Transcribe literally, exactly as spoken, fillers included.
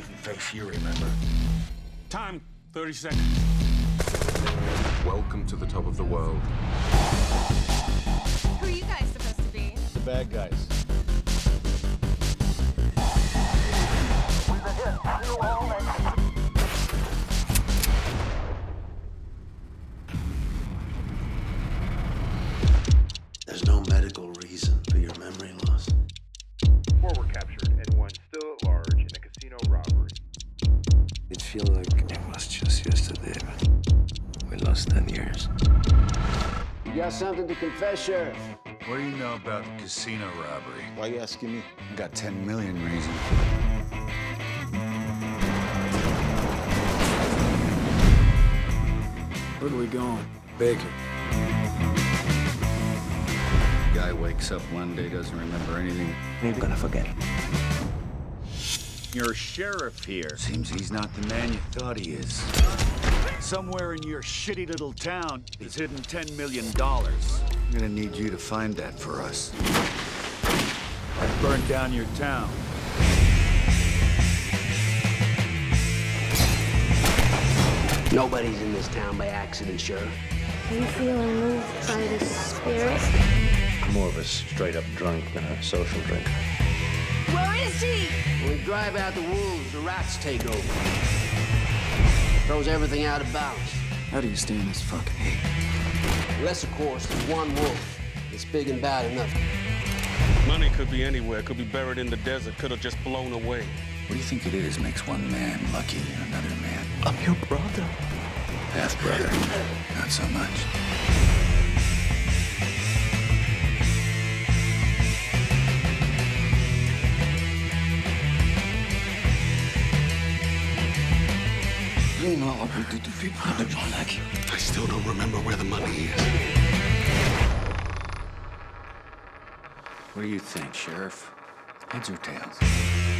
baby face, you remember. Time, thirty seconds. Welcome to the top of the world. Who are you guys supposed to be? The bad guys. There's no medical reason for your memory loss. Four were captured and one still at large in a casino robbery. It feels like it was just yesterday, but we lost ten years. You got something to confess, Sheriff? What do you know about the casino robbery? Why are you asking me? I got ten million reasons. Where are we going? Baker. Guy wakes up one day, doesn't remember anything. We're gonna forget it. You're a sheriff here. Seems he's not the man you thought he is. Somewhere in your shitty little town is hidden ten million dollars. I'm gonna need you to find that for us. I've burned down your town. Nobody's in this town by accident, Sheriff. Are you feeling moved by the spirit? I'm more of a straight-up drunk than a social drinker. Where is he? When we drive out the wolves, the rats take over. Throws everything out of balance. How do you stand this fucking heat? Unless, of course, there's one wolf that's big and bad enough. Money could be anywhere, could be buried in the desert, could have just blown away. What do you think it is makes one man lucky and another man? I'm your brother. Half brother, not so much. You know what we do to people that don't like you. I still don't remember where the money is. What do you think, Sheriff? Heads or tails?